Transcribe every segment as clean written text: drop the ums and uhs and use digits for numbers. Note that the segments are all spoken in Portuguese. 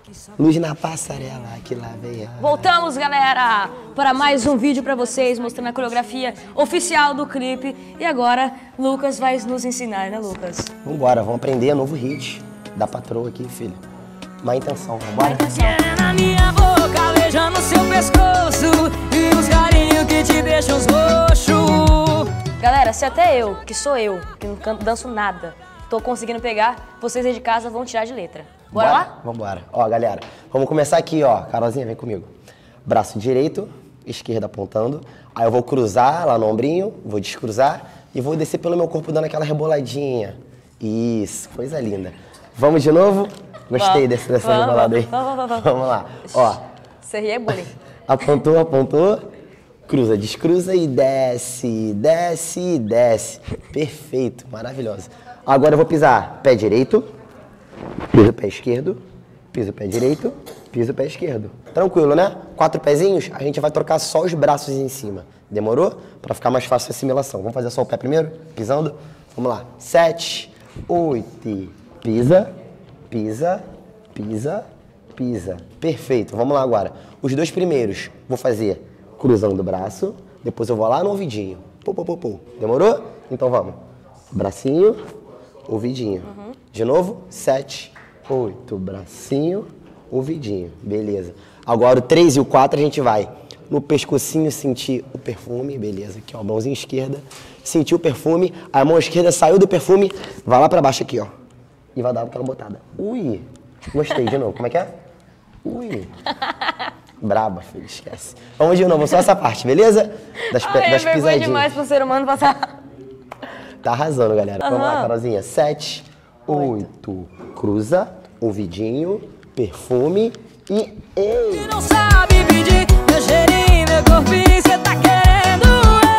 Luz na passarela, que lá vem ela. Voltamos, galera, para mais um vídeo para vocês, mostrando a coreografia oficial do clipe. E agora, Lucas vai nos ensinar, né, Lucas? Vambora, vamos aprender novo hit da patroa aqui, filho. Má intenção, vambora? Na minha boca, beijando seu pescoço e os carinhos que te deixam roxo. Galera, se até eu, que sou eu, que não canto, danço nada, tô conseguindo pegar, vocês aí de casa vão tirar de letra. Bora lá? Vambora. Ó, galera, vamos começar aqui, ó. Carolzinha, vem comigo. Braço direito, esquerda apontando. Aí eu vou cruzar lá no ombrinho, vou descruzar e vou descer pelo meu corpo dando aquela reboladinha. Isso, coisa linda. Vamos de novo? Gostei dessa rebolada aí. Vamos lá. Ó. Você ri é bullying. Apontou, apontou. Cruza, descruza e desce, desce, desce. Perfeito, maravilhoso. Agora eu vou pisar pé direito. Piso o pé esquerdo, piso o pé direito, piso o pé esquerdo. Tranquilo, né? 4 pezinhos, a gente vai trocar só os braços em cima. Demorou? Pra ficar mais fácil a assimilação. Vamos fazer só o pé primeiro? Pisando? Vamos lá. 7, 8, pisa, pisa, pisa, pisa. Perfeito. Vamos lá agora. Os 2 primeiros, vou fazer cruzando o braço, depois eu vou lá no ouvidinho. Pô, pô, pô, pô. Demorou? Então vamos. Bracinho, ouvidinho. De novo, 7, 8, bracinho, ouvidinho. Beleza. Agora o 3 e o 4 a gente vai no pescocinho sentir o perfume. Beleza. Aqui, ó, mãozinha esquerda. Sentir o perfume. A mão esquerda saiu do perfume, vai lá pra baixo aqui, ó. E vai dar aquela botada. Ui. Gostei. De novo. Como é que é? Ui. Braba, filho. Esquece. Vamos de novo. Só essa parte, beleza? Das pisadinhas. É demais pro ser humano passar. Tá arrasando, galera. Vamos lá, Carolzinha. 7, 8, cruza, ouvidinho, perfume e... Ei! E não sabe pedir, meu cheirinho, meu corpinho, cê tá querendo,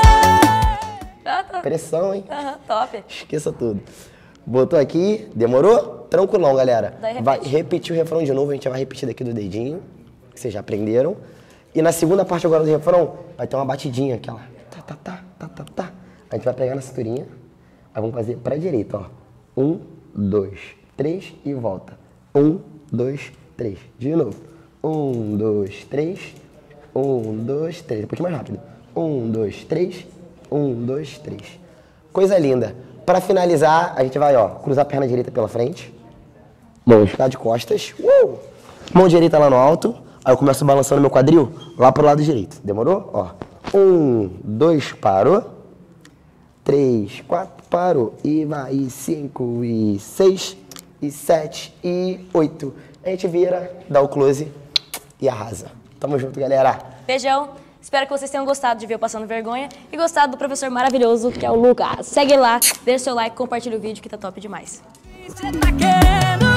Pressão, hein? Top. Esqueça tudo. Botou aqui, demorou? Tranquilão, galera. Daí vai repetir o refrão de novo, a gente vai repetir daqui do dedinho, que vocês já aprenderam. E na segunda parte agora do refrão, vai ter uma batidinha, aquela... Tá, tá, tá, tá, tá, tá. A gente vai pegar na cinturinha, aí vamos fazer pra direita, ó. 1, 2, 3 e volta. 1, 2, 3. De novo. 1, 2, 3. 1, 2, 3. Um pouquinho mais rápido. 1, 2, 3. 1, 2, 3. Coisa linda. Para finalizar, a gente vai, ó, cruzar a perna direita pela frente. Mão ficar de costas. Mão direita lá no alto. Aí eu começo balançando meu quadril lá pro lado direito. Demorou? Ó. 1, 2, parou. 3, 4, parou. E vai, 5, e 6, e 7, e 8. A gente vira, dá o close e arrasa. Tamo junto, galera. Beijão. Espero que vocês tenham gostado de ver eu passando vergonha e gostado do professor maravilhoso que é o Lucas. Segue lá, deixa seu like, compartilha o vídeo que tá top demais. cê tá querendo.